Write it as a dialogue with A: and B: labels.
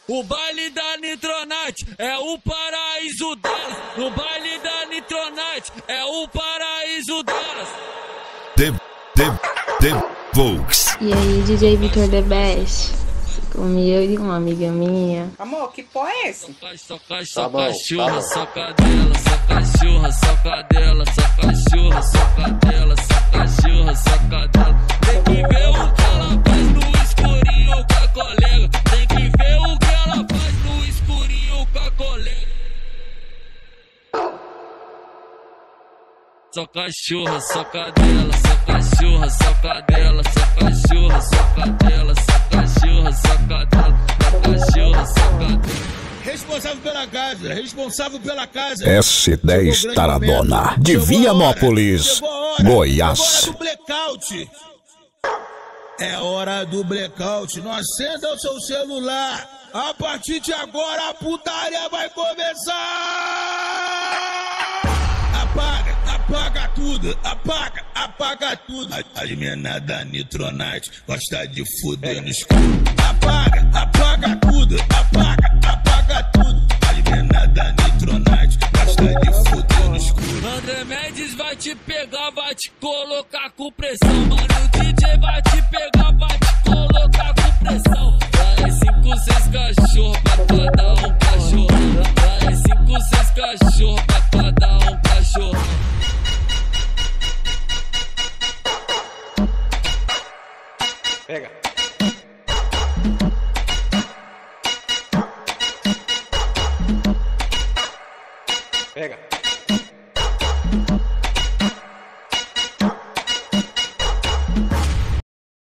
A: O baile da Nitronite é o paraíso delas. No baile da Nitronite é o paraíso delas.
B: The Volks.
C: E aí, DJ Vitor The Best? Comigo e uma amiga minha.
D: Amor, que pó é esse?
A: Soca, cachorra, soca dela, soca cachorra, soca dela, soca cachorra, soca dela, soca cachorra, soca dela. Tem que ver o que ela faz no escurinho com a colega. Tem que ver o que ela faz no escurinho com a colega. Soca cachorra, soca dela, soca cachorra, soca dela, soca cachorra, soca dela, soca cachorra, soca dela, soca cachorra, soca dela.
E: Responsável pela casa.
B: S10 Taradona, de Vianópolis, Goiás.
E: Do blackout. É hora do blackout. Não acenda o seu celular. A partir de agora a putaria vai começar. Apaga tudo, apaga tudo. As meninas da Nitronite gosta de fuder no escuro. Apaga tudo, apaga tudo. As meninas da Nitronite gosta de fuder no escuro.
A: André Mendes vai te pegar, vai te colocar com pressão. Mano, o DJ vai te pegar, vai te colocar com pressão. Vai 5, 6 cachorro pra cada um cachorro. Vai 5, 6 cachorro pra cada um cachorro.
D: Pega.